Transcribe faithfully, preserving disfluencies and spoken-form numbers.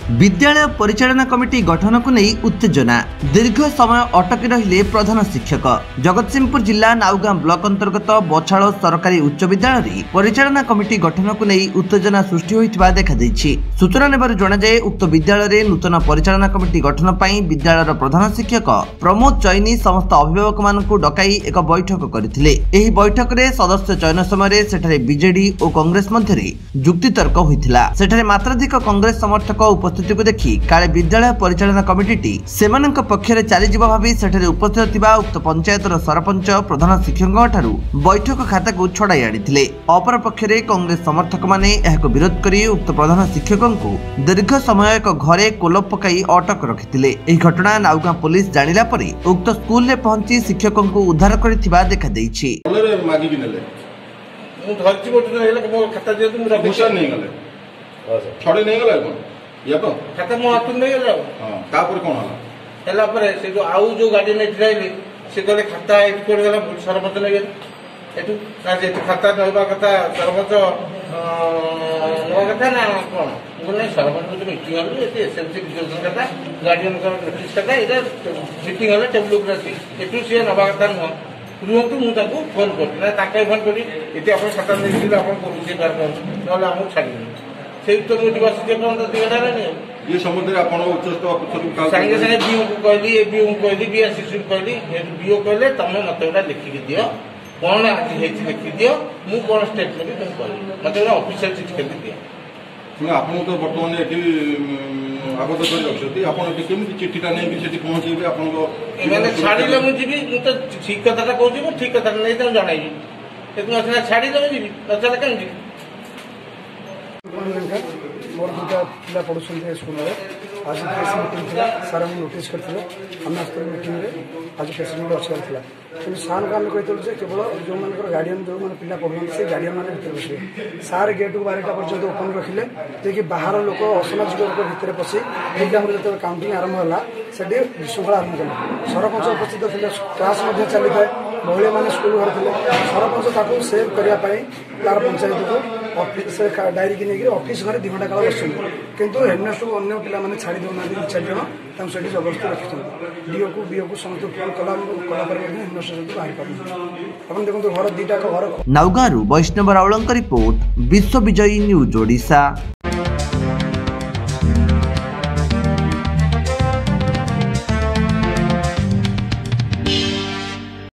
विद्यालय परिचालना कमिटी गठन को नहीं उत्तेजना दीर्घ समय अटकी रहिले प्रधान शिक्षक। जगतसिंहपुर जिला नाउगां ब्लॉक अंतर्गत बछाड़ सरकारी उच्च विद्यालय परिचालना कमिटी गठन को नहीं उत्तेजना सृष्टि होइतिबा देखा दैछि। सूचना नेबार जणा जाय उक्त विद्यालय नूतन परिचालना कमिटी गठन पई विद्यालयर प्रधान शिक्षक प्रमोद चैनी समस्त अभिभावक मानकु डकाई एक बैठक करथिले। एही बैठक रे सदस्य चयन समय सेठारे बीजेडी और कांग्रेस मध्यरे जुक्तितर्क होइथिला। सेठारे मात्राधिक कांग्रेस समर्थक उपस्थिति को देखि काले विद्यालय परिचालना कमिटी सेमानक पक्षरे चली जिबा भाबी सेठारे उपस्थित थिबा उक्त पंचायतर सरपंच प्रधान शिक्षकଙ୍କ ठारू बैठक खाता को छड़ाई आनिथिले। अपर पक्षरे कांग्रेस समर्थक माने एहाको विरोध करी उक्त प्रधान शिक्षकଙ୍କୁ दीर्घ समय एक घरे कोलप पकाई अटक रखिथिले। एही घटना नाउगां पुलिस जानिला परे उक्त स्कूल रे पहुंची शिक्षकଙ୍କୁ उद्धार करिथिबा देखा दैछि। मागी कि नेले मु धरछि बोट नेले मो खाता जे तुम रखिसा नहीं गले छड़े नहीं गले या तो खाता मो हाथ नहीं गले हां तापर कोन हला हला परे से जो आउ जो गाड़ी ने ड्राइवली से गले खाता एट कोड गला सरपंच ने गेल एटू ना जे खाता नहबा कथा सरपंच नवा कथा ना कोन बोले सरपंच तो मीटिंग हल एते एसएमसी डिस्कशन कथा गार्डियन का नोटिस कथा इधर मीटिंग हल टेबल ऊपर आसी एटू से नवा कथा न रुहतु मु ताको फोन करती ना ताके फोन करी एते अपन खाता नै दिले अपन पुलिस कार कर नले हम छाडी से तो मु दिवस जे कोन तो दिगडा नै ये समुद्र अपन उच्च स्तर अफसर संगे संगे बीओ को कहली ए बीओ को कहली बी एसएससी को कहली बीओ कहले तमे मते ओटा लिखि के दियो कोन आज हेछि लिखि दियो मु कोन स्टेटमेंट तुम कहली मते ओटा ऑफिशियल चिट के दियो सुन आपन तो वर्तमान एठी आगत कर रखछती आपन केमि चिट्ठीटा नै कि सेठी पहुंचेबे आपन को एमाने छाडीले मु जीबी मु तो ठीक कथाटा कहू मु ठीक कथा नै त जणाई एतु असना छाडी देबे जीबी नचले केन जी मोर दुटा पिला पढ़ुछन्ते स्कूल रे आज प्रेस मीटिंग थिला सारा मु नोटिस करथिले हम आस्तर मीटिंग रे आज प्रेसिडेंट अच्छी थिला कि सार को आम कहते जे केवल जो मानकर गार्डियन जो माने पिला पढ़ुन से गार्डियन माने भीतर बसिबे सार गेट को बारह पर्यंत ओपन रखिले जे कि बाहर लोक असामाजिक लोक भीतर पसी एग्जाम रे जब काउंटिंग आरंभ होला सेठी विशृंखला आरंभ कले सरपंच उपस्थित थिले क्लास मध्ये चली थाए महिला माने स्कूल घर थिले सरपंच ताको सेव करिया पाई तार पंचायत को ऑफिस डायरी की नहीं ऑफिस घर दि घंटा काल बस किंतु हेडमास्टर को अन्य पिला माने छाड़ी देना दि चार जण तम सेठी जबरदस्ती रखिछन डीओ को बीओ को समस्त फोन कला कला पर हेडमास्टर से बाहर कर अपन देखो घर दीटा का घर नाउगां वैष्णव रावलंक रिपोर्ट विश्वविजयी न्यूज ओडिशा।